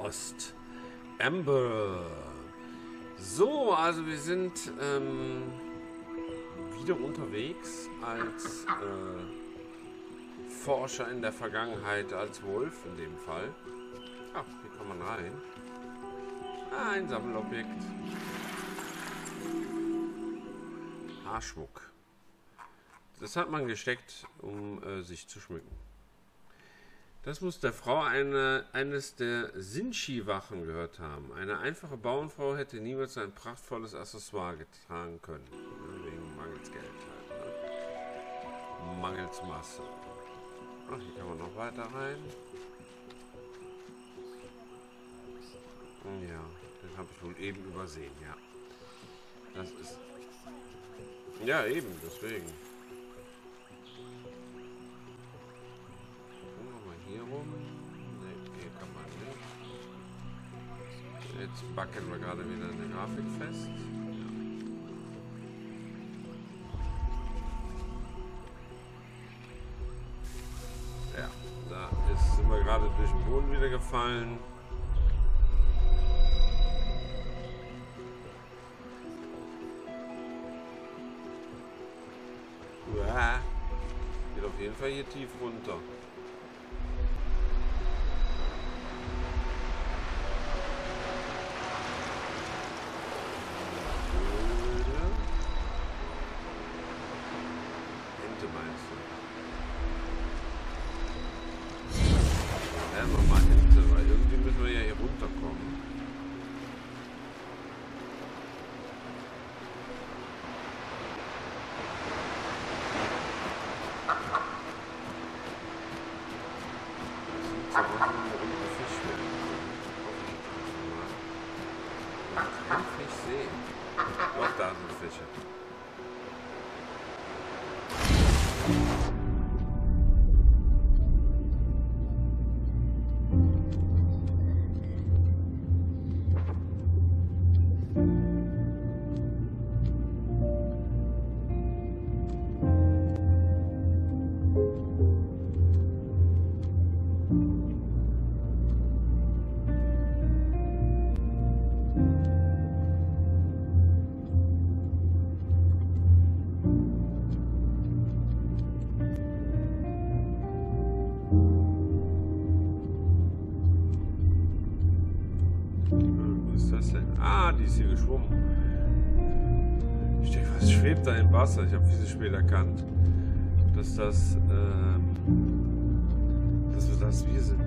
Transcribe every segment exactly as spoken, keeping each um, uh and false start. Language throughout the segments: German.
Ost. Amber. So, also wir sind ähm, wieder unterwegs als äh, Forscher in der Vergangenheit, als Wolf in dem Fall. Ah, hier kann man rein. Ah, ein Sammelobjekt. Haarschmuck. Das hat man gesteckt, um äh, sich zu schmücken. Das muss der Frau eine, eines der Sinchi-Wachen gehört haben. Eine einfache Bauernfrau hätte niemals ein prachtvolles Accessoire getragen können. Wegen mangels Geld halt. Ne? Mangels Masse. Ach, hier kann man noch weiter rein. Ja, den habe ich wohl eben übersehen, ja. Das ist... Ja, eben, deswegen. Hier rum. Ne, hier kann man nicht. Jetzt backen wir gerade wieder eine Grafik fest. Ja, ja, da ist, sind wir gerade durch den Boden wieder gefallen. Uah. Geht auf jeden Fall hier tief runter. Ah, die ist hier geschwommen. Ich denke, was schwebt da im Wasser? Ich habe viel zu spät erkannt, dass das, ähm, dass wir das wir sind.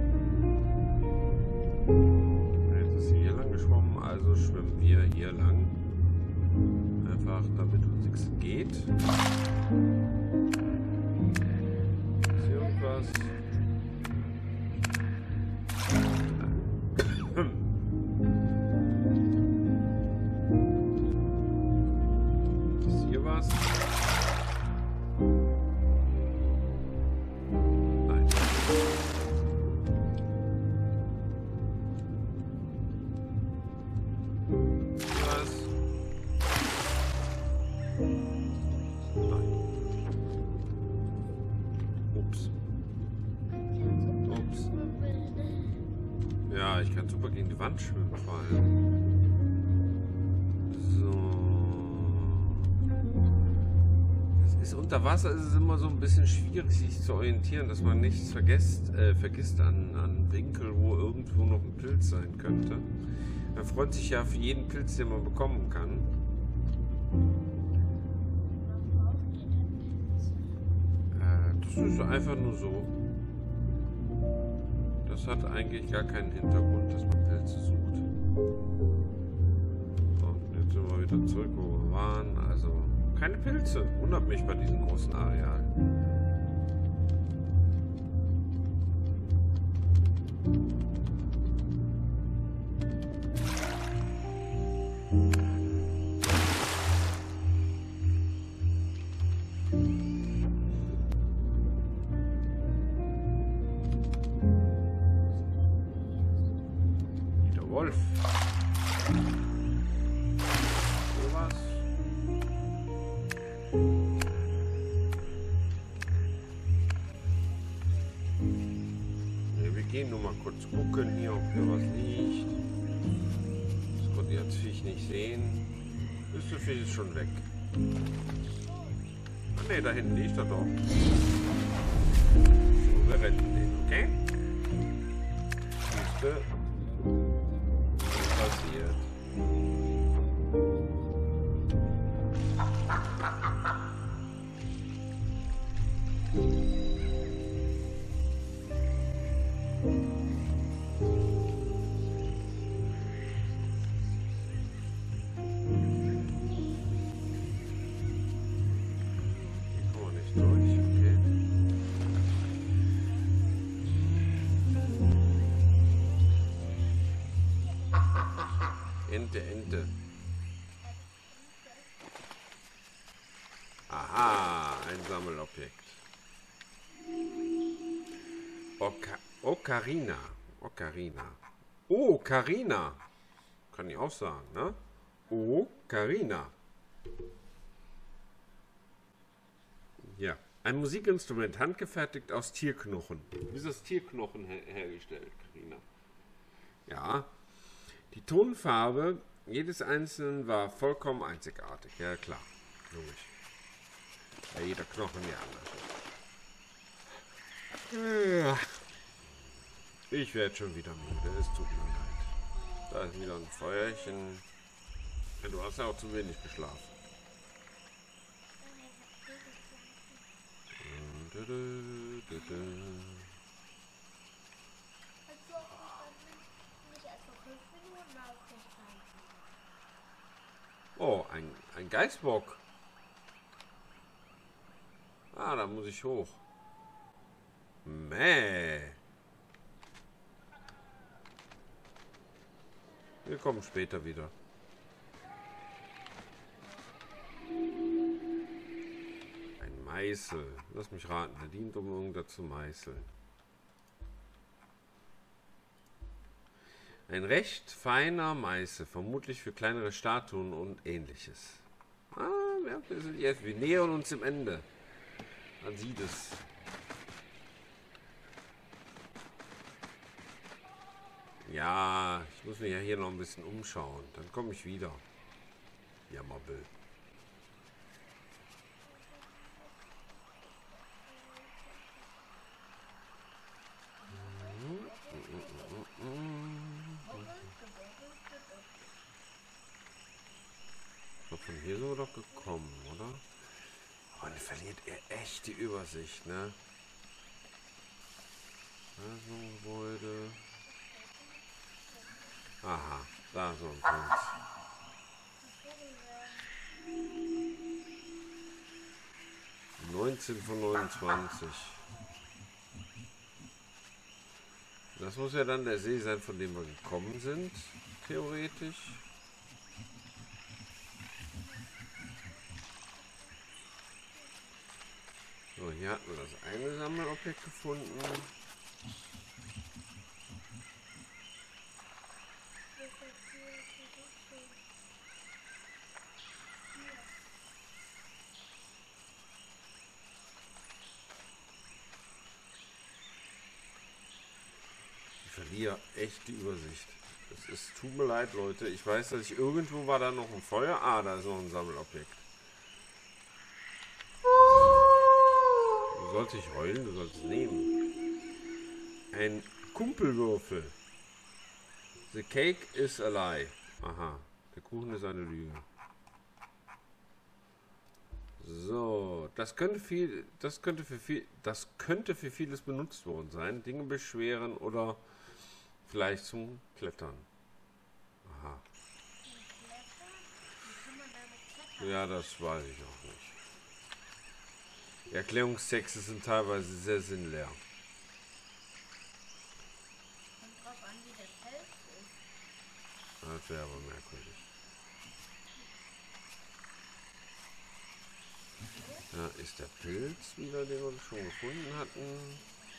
Jetzt ist sie hier lang geschwommen, also schwimmen wir hier lang. Einfach, damit uns nichts geht. Ist hier irgendwas? Ja, ich kann super gegen die Wand schwimmen vor allem. So. Es ist unter Wasser ist es immer so ein bisschen schwierig, sich zu orientieren, dass man nichts vergisst, äh, vergisst an, an Winkel, wo irgendwo noch ein Pilz sein könnte. Man freut sich ja für jeden Pilz, den man bekommen kann. Äh, das ist einfach nur so. Das hat eigentlich gar keinen Hintergrund, dass man Pilze sucht. Und jetzt sind wir wieder zurück, wo wir waren. Also keine Pilze. Wundert mich bei diesem großen Areal. Wolf. Sowas. Ne, wir gehen nur mal kurz gucken hier, ob hier was liegt. Das konnte ich jetzt Viech nicht sehen. Ist der Viech schon weg? Ah ne, da hinten liegt er doch. So, wir retten den, okay? Siehste, was passiert? Ente, Ente. Aha, ein Sammelobjekt. Oka Ocarina. Ocarina. Oh, Carina. Kann ich auch sagen, ne? Oh, Carina. Ja, ein Musikinstrument, handgefertigt aus Tierknochen. Wie ist das Tierknochen her hergestellt, Carina? Ja. Die Tonfarbe jedes Einzelnen war vollkommen einzigartig. Ja, klar. Logisch. Bei jeder Knochen ja anders. Ich werde schon wieder müde. Es tut mir leid. Da ist wieder ein Feuerchen. Ja, du hast ja auch zu wenig geschlafen. Oh, ein, ein Geißbock. Ah, da muss ich hoch. Mäh. Wir kommen später wieder. Ein Meißel. Lass mich raten, der dient, um irgendwas zu meißeln. Ein recht feiner Meißel, vermutlich für kleinere Statuen und ähnliches. Ah, wir, sind jetzt, wir nähern uns dem Ende. Man sieht es. Ja, ich muss mich ja hier noch ein bisschen umschauen. Dann komme ich wieder. Jammerbild. Von hier sind wir doch gekommen, oder? Oh, dann verliert er echt die Übersicht, ne? Also Gebäude. Aha, da so ein Prinz. neunzehn von neunundzwanzig. Das muss ja dann der See sein, von dem wir gekommen sind, theoretisch. So, hier hatten wir das eine Sammelobjekt gefunden. Ich verliere echt die Übersicht. Es ist, tut mir leid, Leute. Ich weiß, dass ich irgendwo war da noch ein Feuer. Ah, da ist noch ein Sammelobjekt. Du sollst nicht heulen, du sollst es nehmen. Ein Kumpelwürfel. The cake is a lie. Aha, der Kuchen ist eine Lüge. So, das könnte viel, das könnte für viel, das könnte für vieles benutzt worden sein. Dinge beschweren oder vielleicht zum Klettern. Aha. Ja, das weiß ich auch nicht. Die Erklärungstexte sind teilweise sehr sinnleer. Das wäre aber merkwürdig. Da ist der Pilz wieder, den wir schon gefunden hatten.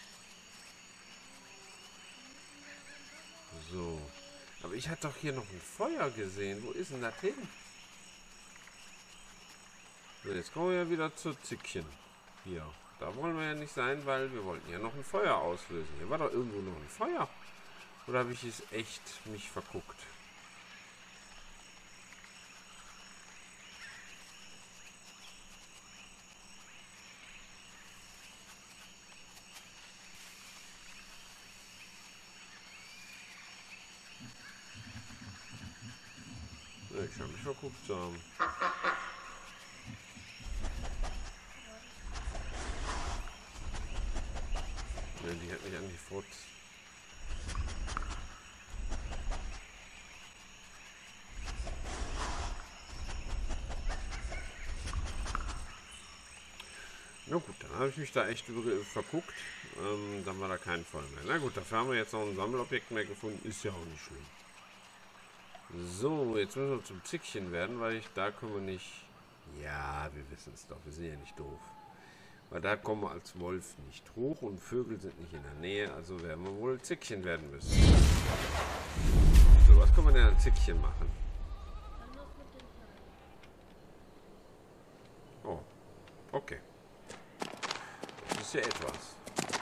So. Aber ich hatte doch hier noch ein Feuer gesehen. Wo ist denn das hin? So, jetzt kommen wir ja wieder zur Zickchen. Hier. Da wollen wir ja nicht sein, weil wir wollten ja noch ein Feuer auslösen. Hier war doch irgendwo noch ein Feuer. Oder habe ich es echt mich verguckt? Ja, ich habe mich verguckt zu haben. Ja, die hat mich eigentlich fort. Na gut, dann habe ich mich da echt verguckt. Ähm, dann war da kein Fall mehr. Na gut, dafür haben wir jetzt noch ein Sammelobjekt mehr gefunden. Ist ja auch nicht schlimm. So, jetzt müssen wir zum Zickchen werden, weil ich da können wir nicht... Ja, wir wissen es doch. Wir sind ja nicht doof. Weil da kommen wir als Wolf nicht hoch und Vögel sind nicht in der Nähe. Also werden wir wohl Zickchen werden müssen. So, was können wir denn an Zickchen machen? Oh, okay. Das ist ja etwas.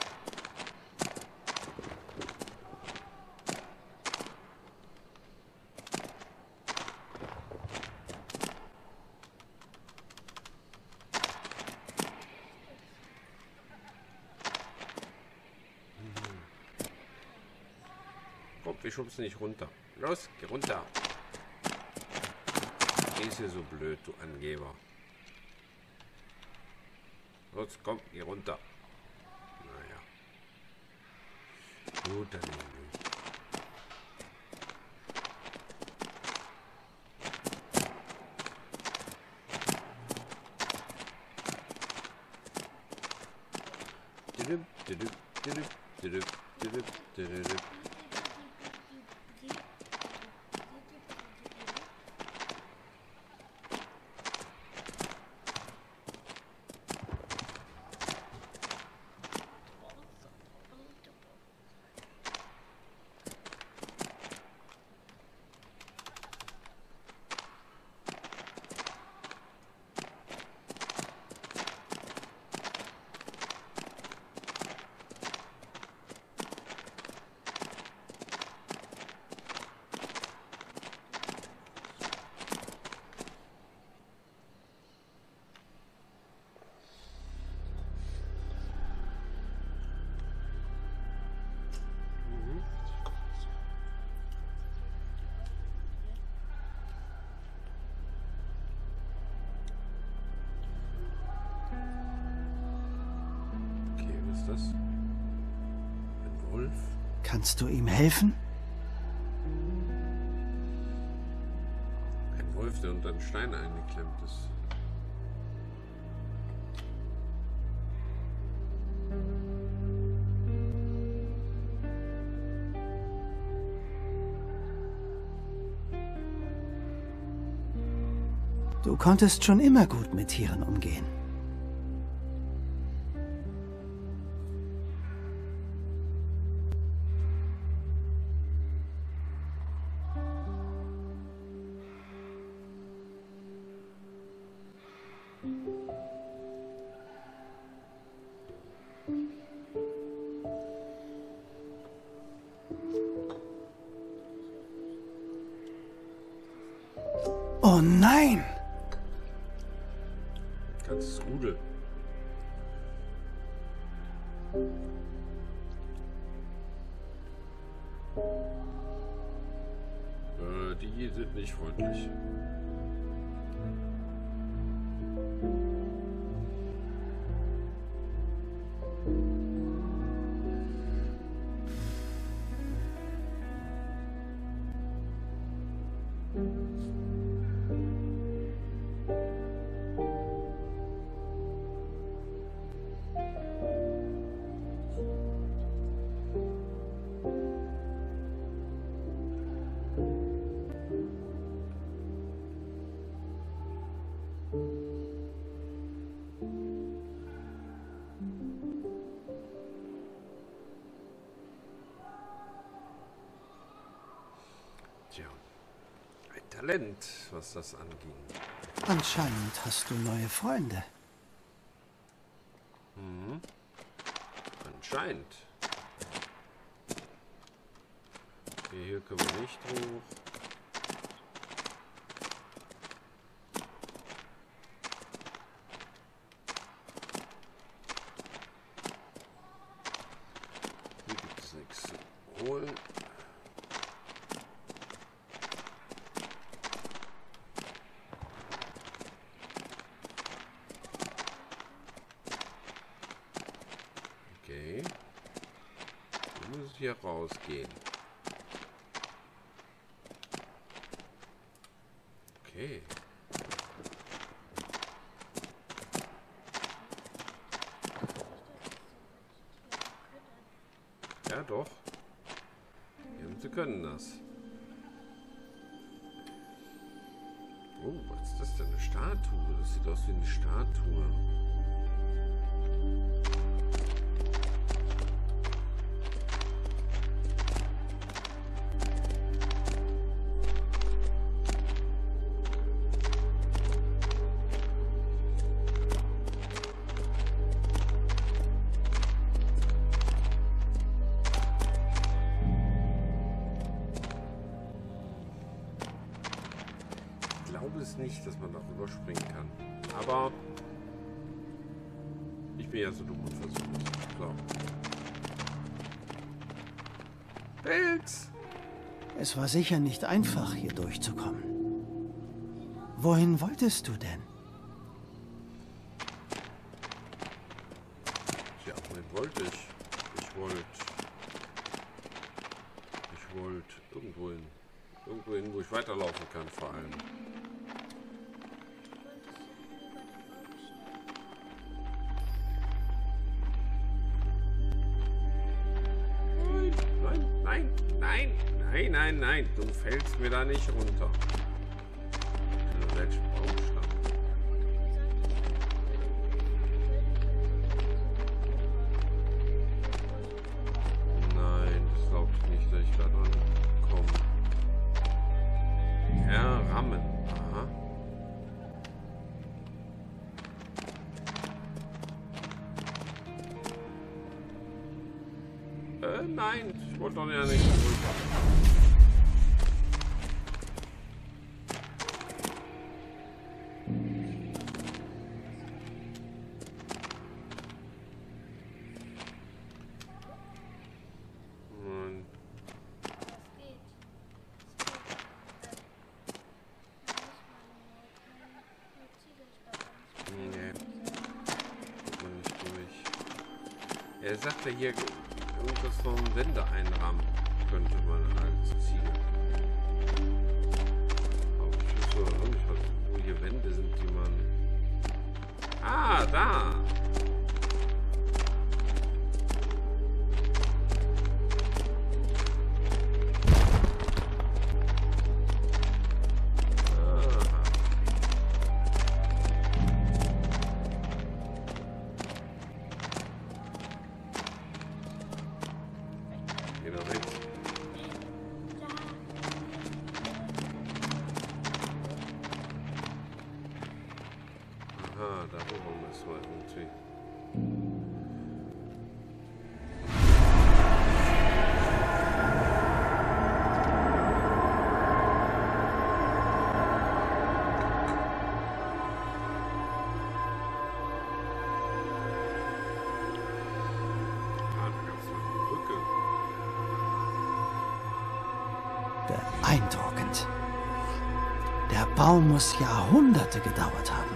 Komm, wir schubsen nicht runter. Los, geh runter. Ist hier so blöd, du Angeber. Los, komm, geh runter. Naja. Gut, dann nehmen wir. Didip, didip, didip, didip, didip, didip. Das? Ein Wolf? Kannst du ihm helfen? Ein Wolf, der unter einen Stein eingeklemmt ist. Du konntest schon immer gut mit Tieren umgehen. Oh nein! Ganzes Rudel. Äh, die sind nicht freundlich. Tja, ein Talent, was das anging. Anscheinend hast du neue Freunde. Mhm. Anscheinend. Okay, hier können wir nicht hoch. Hier gibt es nichts zu holen. Okay. Wir müssen hier rausgehen. Okay. Ja, doch. Ja, sie können das. Oh, was ist das denn? Eine Statue? Das sieht aus wie eine Statue. Ich glaube es nicht, dass man darüber springen kann. Aber ich bin ja so dumm und versuche es. So. Pilz! Es war sicher nicht einfach, hier durchzukommen. Wohin wolltest du denn? Ja, wohin wollte ich? Ich wollte... Ich wollte irgendwo hin. Irgendwo hin, wo ich weiterlaufen kann, vor allem. Nein, nein, nein, nein, nein, du fällst mir da nicht runter. In welchem Baumstamm? Nein, das glaube ich nicht, dass ich da dran komme. Herrammen. Aha. Äh, nein, ich wollte doch ja nicht drüber. Nein. Nee. Kommt man nicht durch. Er sagt ja hier irgendwas vom Wände einrahmen könnte man als Ziel. Aber ich wüsste noch nicht, wo hier Wände sind, die man... Ah, da! Aha, darüber müssen wir irgendwie. Ah, da gab es noch eine Brücke. Beeindruckend. Der Bau muss Jahrhunderte gedauert haben.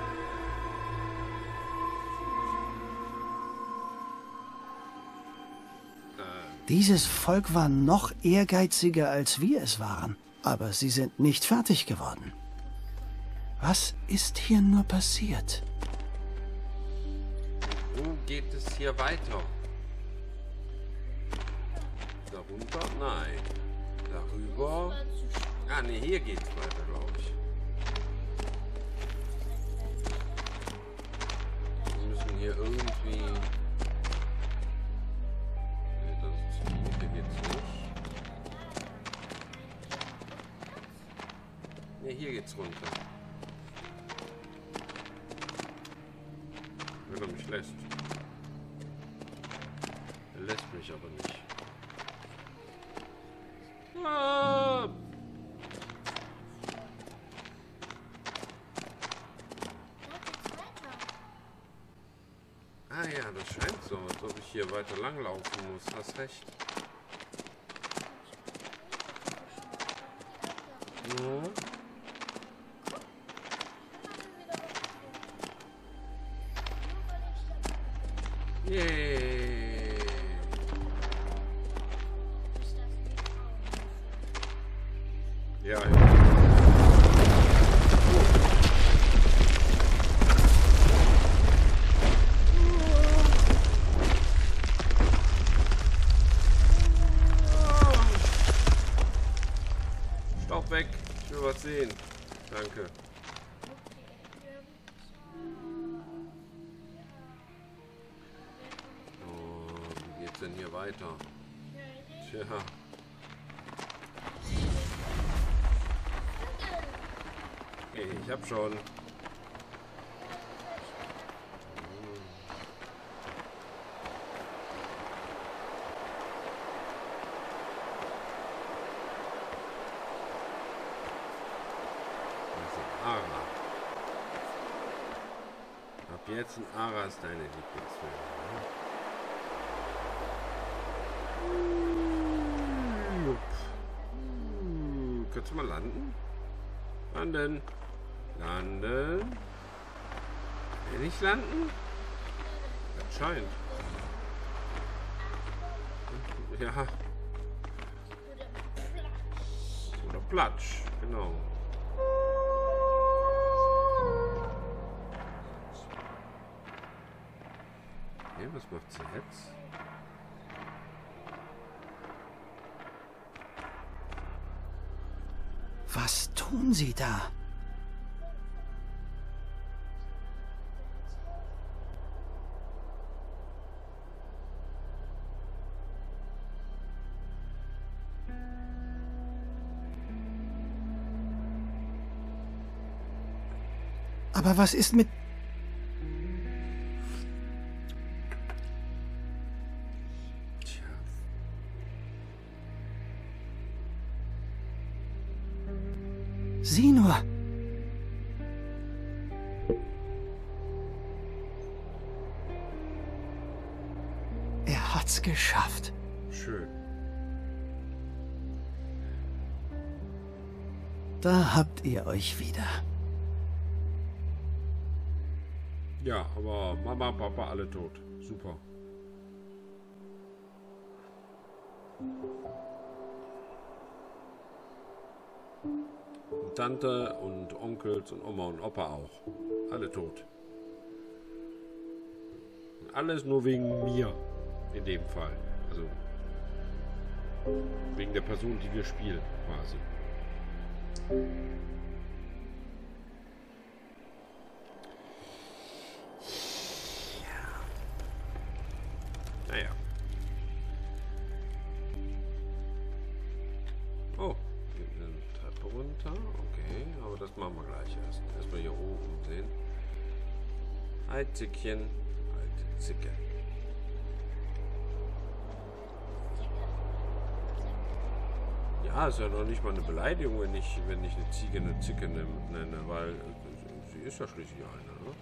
Dieses Volk war noch ehrgeiziger, als wir es waren. Aber sie sind nicht fertig geworden. Was ist hier nur passiert? Wo geht es hier weiter? Darunter? Nein. Darüber? Ah, ne, hier geht's weiter, glaube ich. Wir müssen hier irgendwie... Ne, das ist zu tief, hier geht's nicht. Ne, hier geht's runter. Wenn er mich lässt. Er lässt mich aber nicht. Es scheint so, als ob ich hier weiter langlaufen muss. Hast recht. Mhm. Yay. Ja, ja. Staub weg. Ich will was sehen. Danke. Oh, wie geht's denn hier weiter? Tja. Okay, ich hab schon. Ara. Ab jetzt ein Ara ist deine Lieblingsfilm. Hm, kannst du mal landen? Landen. Landen. Will ich landen? Anscheinend. Ja. Oder Platsch, genau. Okay, was macht sie jetzt? Was tun Sie da? Aber was ist mit... Tja. Sieh nur! Er hat's geschafft. Schön. Da habt ihr euch wieder. Ja, aber Mama, Papa, alle tot. Super. Und Tante und Onkels und Oma und Opa auch. Alle tot. Und alles nur wegen mir. In dem Fall. Also wegen der Person, die wir spielen, quasi. Naja. Oh, eine Treppe runter. Okay, aber das machen wir gleich erst. Erstmal hier oben sehen. Hi Zickchen. Alte Zicke. Ja, ist ja noch nicht mal eine Beleidigung, wenn ich, wenn ich eine Ziege eine Zicke nenne, weil sie ist ja schließlich eine, ne?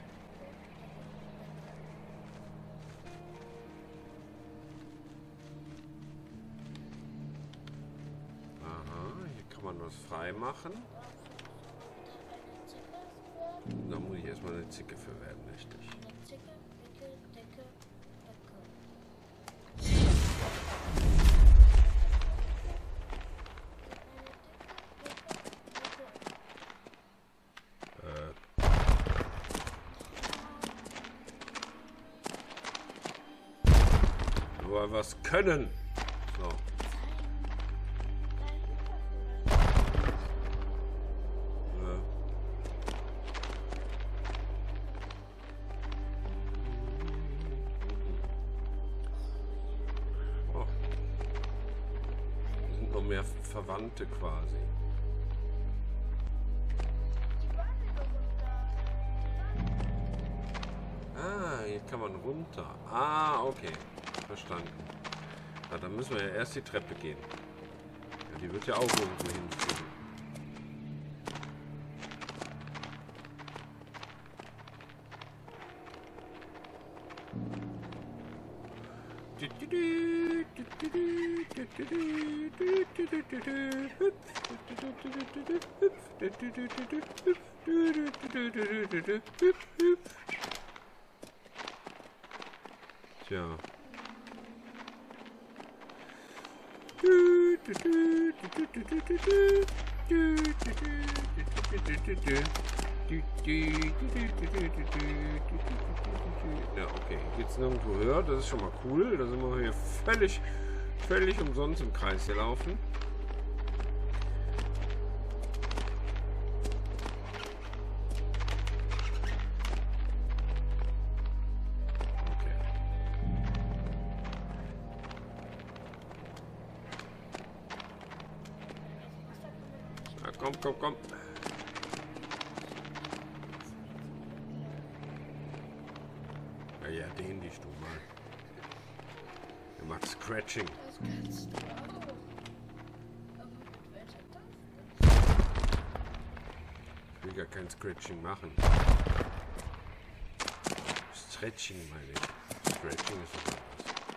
Kann man was frei machen? Da muss ich erstmal eine Zicke für werden, richtig. Äh. Nur was können. So. Mehr Verwandte quasi. Ah, hier kann man runter. Ah, okay. Verstanden. Na, dann müssen wir ja erst die Treppe gehen. Ja, die wird ja auch irgendwo hinführen. Tja. Ja, okay. Geht's nirgendwo höher. Das ist schon mal cool. Da sind wir hier völlig, völlig umsonst im Kreis gelaufen. Komm, komm, komm. Ja, ja, den dich du mal. Der macht Scratching. Ich will gar kein Scratching machen. Stretching meine ich. Scratching ist was anderes.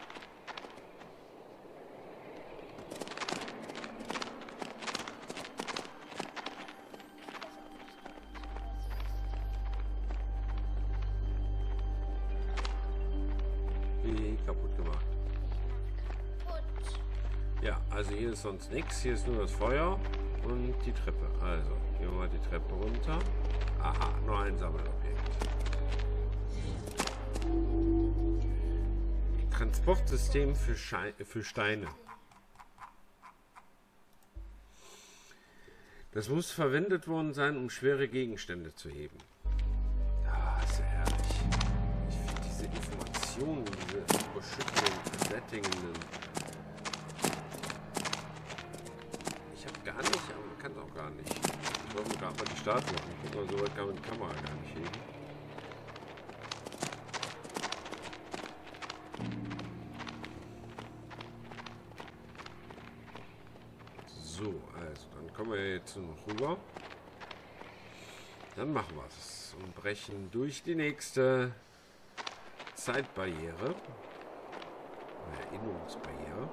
Kaputt gemacht. Ja, also hier ist sonst nichts. Hier ist nur das Feuer und die Treppe. Also, gehen wir mal die Treppe runter. Aha, nur ein Sammelobjekt. Transportsystem für, Schei für Steine. Das muss verwendet worden sein, um schwere Gegenstände zu heben. Ah, ist ja herrlich. Ich finde diese Informationen, diese überschüttenden, sättigenden. Ich habe gar nicht, aber man kann es auch gar nicht. Ich wollte mir gerade mal die Start machen. Guck mal, so weit kann man die Kamera gar nicht heben. So, also dann kommen wir jetzt noch rüber. Dann machen wir es und brechen durch die nächste Zeitbarriere. Erinnerungsbarriere.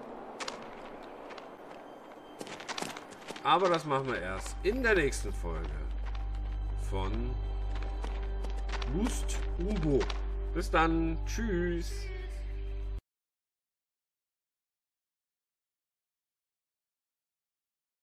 Aber das machen wir erst in der nächsten Folge von Lust Umbo. Bis dann. Tschüss.